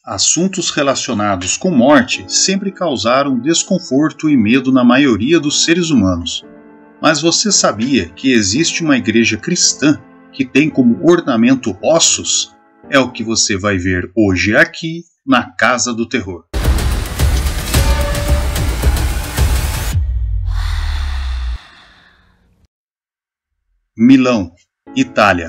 Assuntos relacionados com morte sempre causaram desconforto e medo na maioria dos seres humanos. Mas você sabia que existe uma igreja cristã que tem como ornamento ossos? É o que você vai ver hoje aqui na Casa do Terror. Milão, Itália.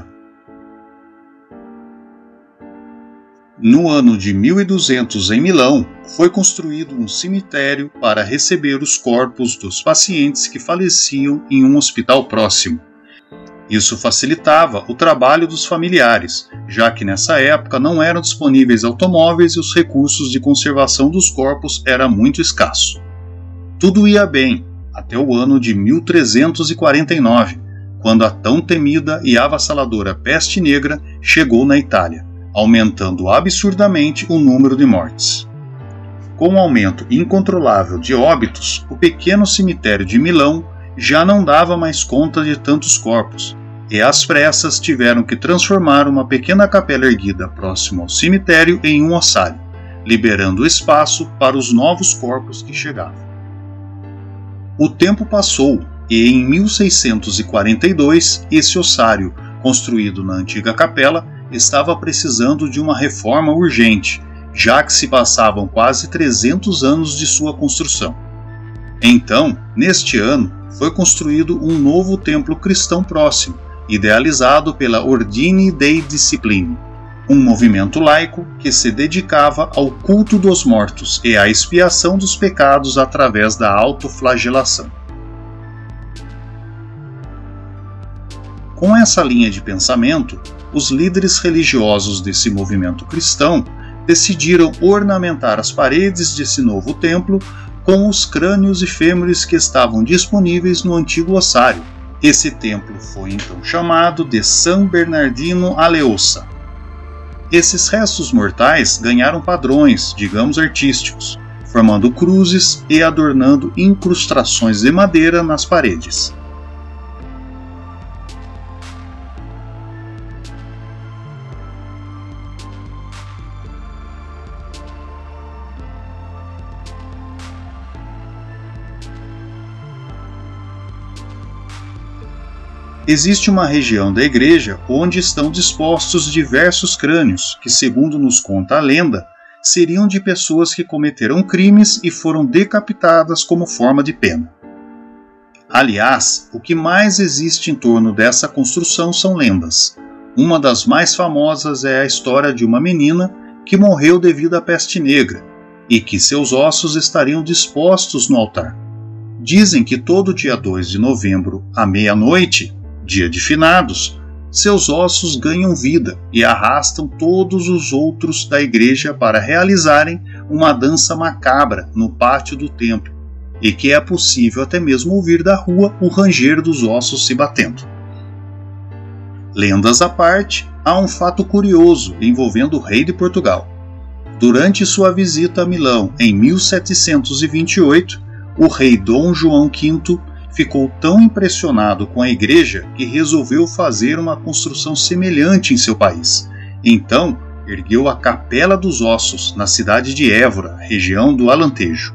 No ano de 1200, em Milão, foi construído um cemitério para receber os corpos dos pacientes que faleciam em um hospital próximo. Isso facilitava o trabalho dos familiares, já que nessa época não eram disponíveis automóveis e os recursos de conservação dos corpos era muito escasso. Tudo ia bem, até o ano de 1349, quando a tão temida e avassaladora peste negra chegou na Itália, aumentando absurdamente o número de mortes. Com o aumento incontrolável de óbitos, o pequeno cemitério de Milão já não dava mais conta de tantos corpos, e às pressas tiveram que transformar uma pequena capela erguida próximo ao cemitério em um ossário, liberando espaço para os novos corpos que chegavam. O tempo passou e em 1642 esse ossário, construído na antiga capela, estava precisando de uma reforma urgente, já que se passavam quase 300 anos de sua construção. Então, neste ano, foi construído um novo templo cristão próximo, idealizado pela Ordine dei Discipline, um movimento laico que se dedicava ao culto dos mortos e à expiação dos pecados através da autoflagelação. Com essa linha de pensamento, os líderes religiosos desse movimento cristão decidiram ornamentar as paredes desse novo templo com os crânios e fêmures que estavam disponíveis no antigo ossário. Esse templo foi então chamado de San Bernardino a Leossa. Esses restos mortais ganharam padrões, digamos artísticos, formando cruzes e adornando incrustações de madeira nas paredes. Existe uma região da igreja onde estão dispostos diversos crânios que, segundo nos conta a lenda, seriam de pessoas que cometeram crimes e foram decapitadas como forma de pena. Aliás, o que mais existe em torno dessa construção são lendas. Uma das mais famosas é a história de uma menina que morreu devido à peste negra e que seus ossos estariam dispostos no altar. Dizem que todo dia 2 de novembro, à meia-noite, dia de finados, seus ossos ganham vida e arrastam todos os outros da igreja para realizarem uma dança macabra no pátio do templo, e que é possível até mesmo ouvir da rua o ranger dos ossos se batendo. Lendas à parte, há um fato curioso envolvendo o rei de Portugal. Durante sua visita a Milão em 1728, o rei Dom João V ficou tão impressionado com a igreja que resolveu fazer uma construção semelhante em seu país. Então, ergueu a Capela dos Ossos na cidade de Évora, região do Alentejo.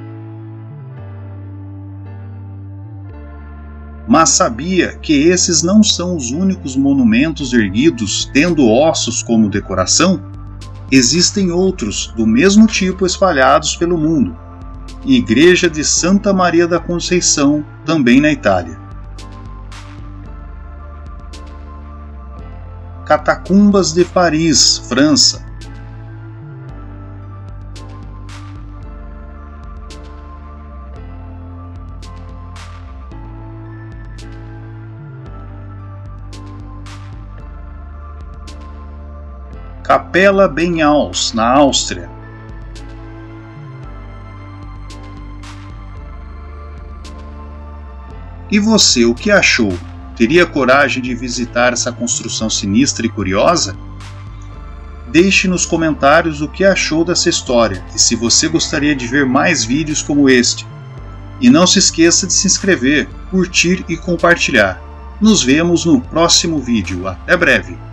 Mas sabia que esses não são os únicos monumentos erguidos tendo ossos como decoração? Existem outros do mesmo tipo espalhados pelo mundo. Igreja de Santa Maria da Conceição, também na Itália. Catacumbas de Paris, França. Capela Benhaus, na Áustria. E você, o que achou? Teria coragem de visitar essa construção sinistra e curiosa? Deixe nos comentários o que achou dessa história e se você gostaria de ver mais vídeos como este. E não se esqueça de se inscrever, curtir e compartilhar. Nos vemos no próximo vídeo. Até breve!